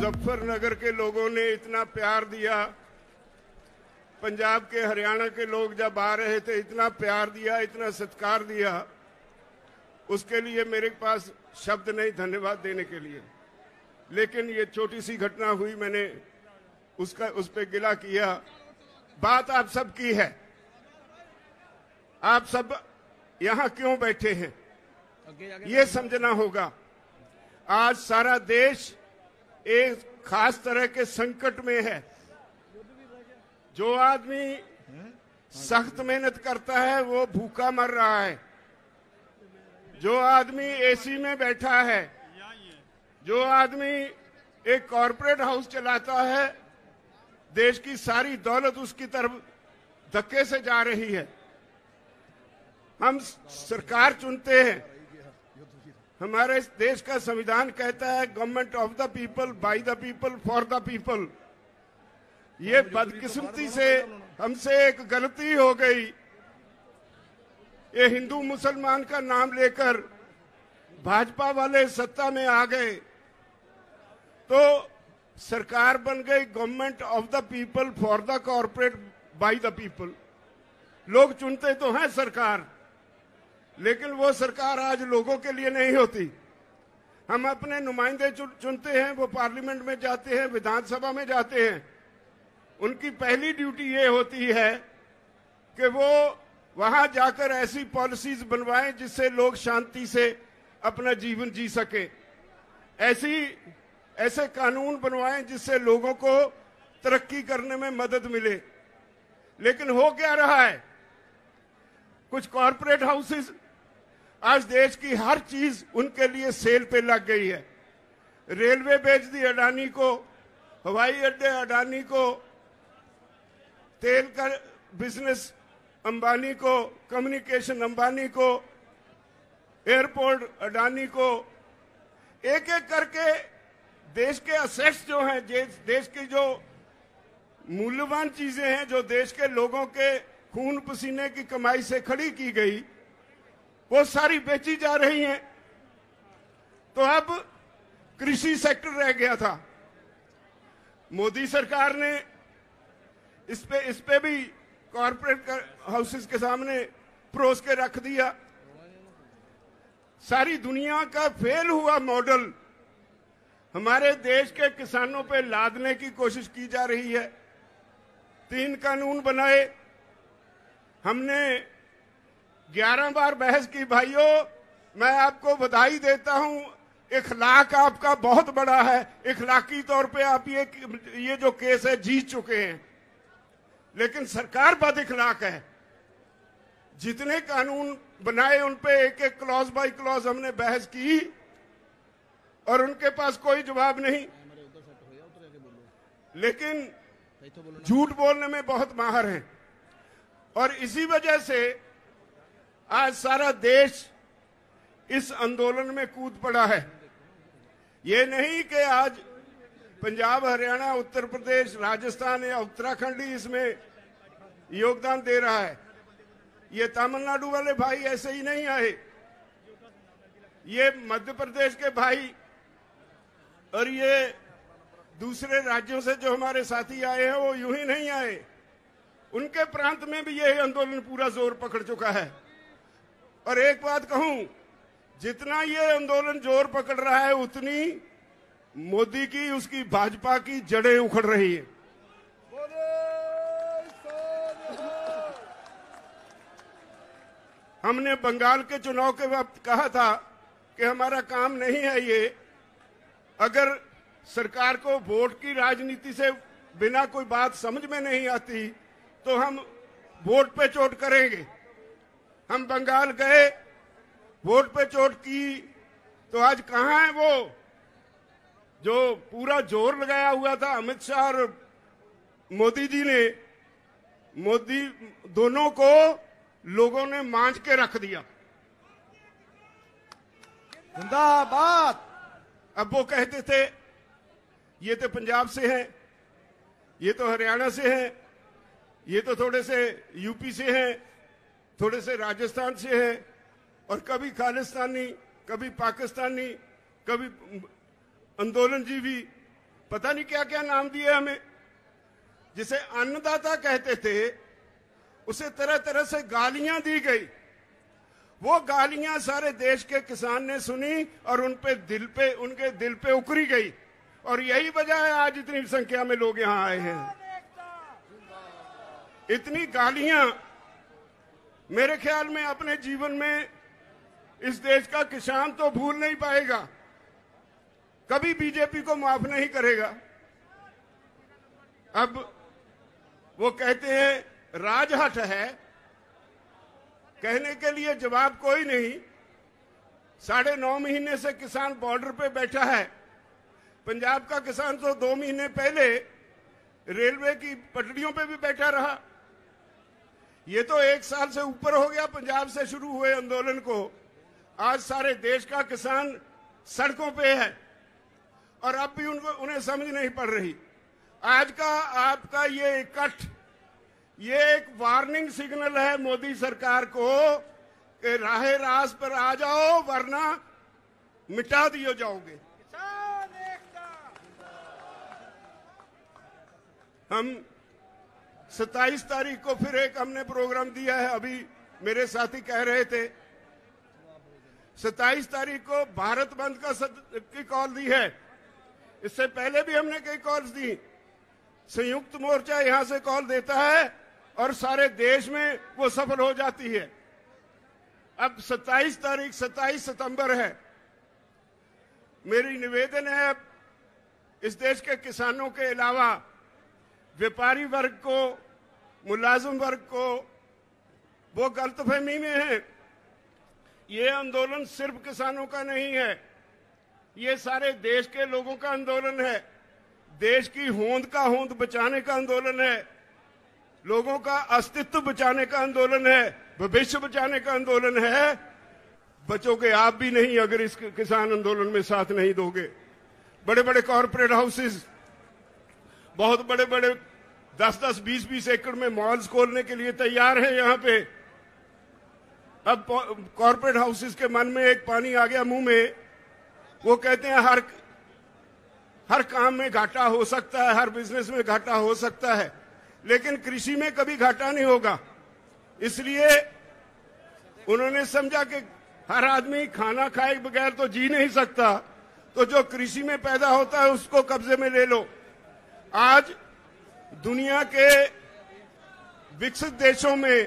मुजफ्फरनगर के लोगों ने इतना प्यार दिया, पंजाब के हरियाणा के लोग जब आ रहे थे इतना प्यार दिया, इतना सत्कार दिया, उसके लिए मेरे पास शब्द नहीं धन्यवाद देने के लिए। लेकिन ये छोटी सी घटना हुई, मैंने उस पे गिला किया। बात आप सब की है, आप सब यहाँ क्यों बैठे हैं ये समझना होगा। आज सारा देश एक खास तरह के संकट में है। जो आदमी सख्त मेहनत करता है वो भूखा मर रहा है। जो आदमी एसी में बैठा है, जो आदमी एक कॉरपोरेट हाउस चलाता है, देश की सारी दौलत उसकी तरफ धक्के से जा रही है। हम सरकार चुनते हैं, हमारे देश का संविधान कहता है government of the people, by the people, for the people. ये बदकिस्मती से हमसे एक गलती हो गई। ये हिंदू मुसलमान का नाम लेकर भाजपा वाले सत्ता में आ गए तो सरकार बन गई government of the people, for the corporate, by the people. लोग चुनते तो हैं सरकार, लेकिन वो सरकार आज लोगों के लिए नहीं होती। हम अपने नुमाइंदे चुनते हैं, वो पार्लियामेंट में जाते हैं, विधानसभा में जाते हैं। उनकी पहली ड्यूटी ये होती है कि वो वहां जाकर ऐसी पॉलिसीज बनवाएं जिससे लोग शांति से अपना जीवन जी सके, ऐसे कानून बनवाएं जिससे लोगों को तरक्की करने में मदद मिले। लेकिन हो क्या रहा है, कुछ कॉरपोरेट हाउसेस आज देश की हर चीज उनके लिए सेल पे लग गई है। रेलवे बेच दी अडानी को, हवाई अड्डे अडानी को, तेल का बिजनेस अंबानी को, कम्युनिकेशन अंबानी को, एयरपोर्ट अडानी को। एक एक करके देश के असेट्स जो हैं, देश की जो मूल्यवान चीजें हैं, जो देश के लोगों के खून पसीने की कमाई से खड़ी की गई, वो सारी बेची जा रही हैं। तो अब कृषि सेक्टर रह गया था। मोदी सरकार ने इस पे भी कॉरपोरेट हाउसेस के सामने परोस के रख दिया। सारी दुनिया का फेल हुआ मॉडल हमारे देश के किसानों पे लादने की कोशिश की जा रही है। 3 कानून बनाए, हमने 11 बार बहस की। भाइयों, मैं आपको बधाई देता हूं, इखलाक आपका बहुत बड़ा है। इखलाकी तौर पे आप ये जो केस है जीत चुके हैं, लेकिन सरकार बद इखलाक है। जितने कानून बनाए उन पे एक एक क्लॉज बाय क्लॉज हमने बहस की और उनके पास कोई जवाब नहीं। लेकिन झूठ बोलने में बहुत माहिर हैं और इसी वजह से आज सारा देश इस आंदोलन में कूद पड़ा है। ये नहीं कि आज पंजाब, हरियाणा, उत्तर प्रदेश, राजस्थान या उत्तराखंड ही इसमें योगदान दे रहा है। ये तमिलनाडु वाले भाई ऐसे ही नहीं आए, ये मध्य प्रदेश के भाई और ये दूसरे राज्यों से जो हमारे साथी आए हैं वो यूं ही नहीं आए। उनके प्रांत में भी यही आंदोलन पूरा जोर पकड़ चुका है। और एक बात कहूं, जितना ये आंदोलन जोर पकड़ रहा है उतनी मोदी की, उसकी भाजपा की जड़ें उखड़ रही है। हमने बंगाल के चुनाव के वक्त कहा था कि हमारा काम नहीं है ये। अगर सरकार को वोट की राजनीति से बिना कोई बात समझ में नहीं आती तो हम वोट पे चोट करेंगे। हम बंगाल गए, वोट पे चोट की, तो आज कहां है वो जो पूरा जोर लगाया हुआ था अमित शाह और मोदी जी ने? मोदी दोनों को लोगों ने मांझ के रख दिया। जिंदाबाद। अब वो कहते थे ये तो पंजाब से हैं, ये तो हरियाणा से हैं, ये तो थोड़े से यूपी से हैं, थोड़े से राजस्थान से हैं, और कभी खालिस्तानी, कभी पाकिस्तानी, कभी आंदोलन जीवी, पता नहीं क्या क्या नाम दिए हमें। जिसे अन्नदाता कहते थे उसे तरह तरह से गालियां दी गई। वो गालियां सारे देश के किसान ने सुनी और उनके दिल पे उकरी गई, और यही वजह है आज इतनी संख्या में लोग यहां आए हैं। इतनी गालियां मेरे ख्याल में अपने जीवन में इस देश का किसान तो भूल नहीं पाएगा, कभी बीजेपी को माफ नहीं करेगा। अब वो कहते हैं राजहट है, कहने के लिए जवाब कोई नहीं। 9.5 महीने से किसान बॉर्डर पे बैठा है। पंजाब का किसान तो 2 महीने पहले रेलवे की पटरियों पे भी बैठा रहा। ये तो 1 साल से ऊपर हो गया पंजाब से शुरू हुए आंदोलन को। आज सारे देश का किसान सड़कों पे है और अब भी उन्हें समझ नहीं पड़ रही। आज का आपका ये इकट्ठ, ये एक वार्निंग सिग्नल है मोदी सरकार को कि राहे रास पर आ जाओ वरना मिटा दिए जाओगे। हम 27 तारीख को फिर एक हमने प्रोग्राम दिया है। अभी मेरे साथी कह रहे थे 27 तारीख को भारत बंद की कॉल दी है। इससे पहले भी हमने कई कॉल्स दी। संयुक्त मोर्चा यहां से कॉल देता है और सारे देश में वो सफल हो जाती है। अब 27 सितंबर है। मेरी निवेदन है इस देश के किसानों के अलावा व्यापारी वर्ग को, मुलाजिम वर्ग को, वो गलतफहमी में है। ये आंदोलन सिर्फ किसानों का नहीं है, ये सारे देश के लोगों का आंदोलन है। देश की होंद का होंद बचाने का आंदोलन है, लोगों का अस्तित्व बचाने का आंदोलन है, भविष्य बचाने का आंदोलन है। बचोगे आप भी नहीं अगर इस किसान आंदोलन में साथ नहीं दोगे। बड़े बड़े कॉर्पोरेट हाउसेस, बहुत बड़े बड़े 10-10, 20-20 एकड़ में मॉल्स खोलने के लिए तैयार हैं यहां पे। अब कॉर्पोरेट हाउसेस के मन में एक पानी आ गया मुंह में। वो कहते हैं हर काम में घाटा हो सकता है, हर बिजनेस में घाटा हो सकता है, लेकिन कृषि में कभी घाटा नहीं होगा। इसलिए उन्होंने समझा कि हर आदमी खाना खाए बगैर तो जी नहीं सकता, तो जो कृषि में पैदा होता है उसको कब्जे में ले लो। आज दुनिया के विकसित देशों में,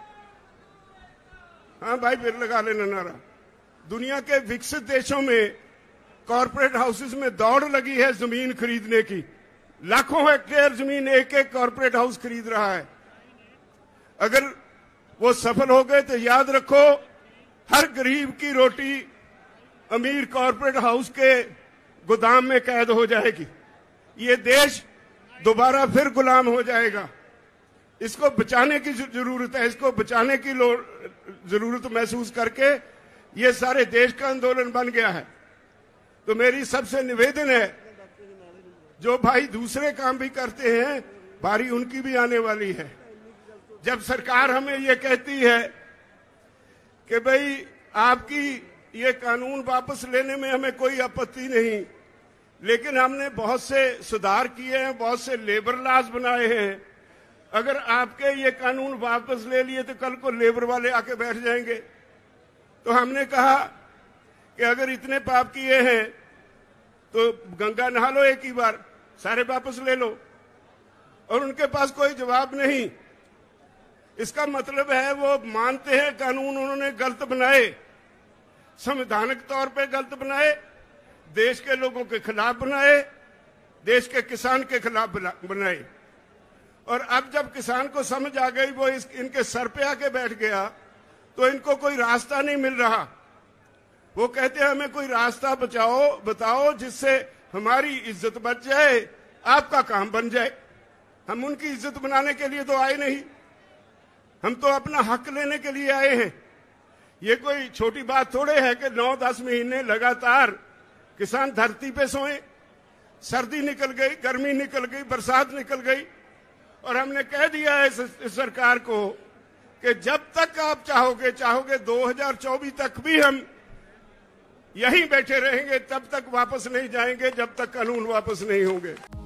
हाँ भाई फिर लगा लेना नारा, दुनिया के विकसित देशों में कॉर्पोरेट हाउसेस में दौड़ लगी है जमीन खरीदने की। लाखों हेक्टेयर जमीन एक एक कॉर्पोरेट हाउस खरीद रहा है। अगर वो सफल हो गए तो याद रखो हर गरीब की रोटी अमीर कॉर्पोरेट हाउस के गोदाम में कैद हो जाएगी। ये देश दोबारा फिर गुलाम हो जाएगा। इसको बचाने की जरूरत है, इसको बचाने की जरूरत महसूस करके ये सारे देश का आंदोलन बन गया है। तो मेरी सबसे निवेदन है, जो भाई दूसरे काम भी करते हैं बारी उनकी भी आने वाली है। जब सरकार हमें ये कहती है कि भाई आपकी ये कानून वापस लेने में हमें कोई आपत्ति नहीं, लेकिन हमने बहुत से सुधार किए हैं, बहुत से लेबर लॉज बनाए हैं। अगर आपके ये कानून वापस ले लिए तो कल को लेबर वाले आके बैठ जाएंगे। तो हमने कहा कि अगर इतने पाप किए हैं तो गंगा नहा लो एक ही बार, सारे वापस ले लो। और उनके पास कोई जवाब नहीं। इसका मतलब है वो मानते हैं कानून उन्होंने गलत बनाए, संवैधानिक तौर पे गलत बनाए, देश के लोगों के खिलाफ बनाए, देश के किसान के खिलाफ बनाए। और अब जब किसान को समझ आ गई, वो इनके सर पे आके बैठ गया, तो इनको कोई रास्ता नहीं मिल रहा। वो कहते हैं हमें कोई रास्ता बताओ जिससे हमारी इज्जत बच जाए, आपका काम बन जाए। हम उनकी इज्जत बनाने के लिए तो आए नहीं, हम तो अपना हक लेने के लिए आए हैं। ये कोई छोटी बात थोड़े है कि 9-10 महीने लगातार किसान धरती पे सोए। सर्दी निकल गई, गर्मी निकल गई, बरसात निकल गई, और हमने कह दिया है इस सरकार को कि जब तक आप चाहोगे 2024 तक भी हम यहीं बैठे रहेंगे, तब तक वापस नहीं जाएंगे जब तक कानून वापस नहीं होंगे।